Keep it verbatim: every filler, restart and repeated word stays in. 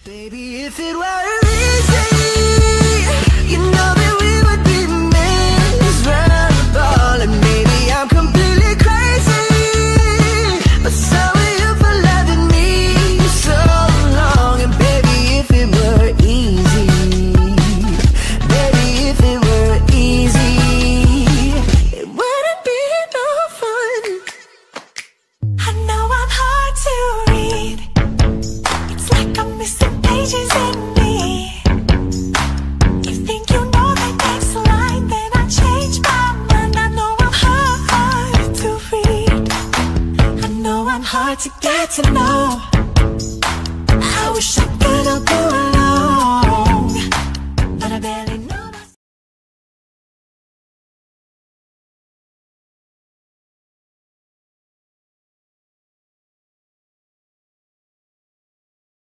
Baby, if it were easy, you know that we would be miserable. And maybe I'm completely crazy, but so are you for loving me so long. And baby, if it were easy, baby, if it were easy, it wouldn't be no fun. I know I'm hard to read, it's like I'm missing pages in me. You think you know the next line, then I change my mind. I know I'm hard to read, I know I'm hard to get to know. I wish I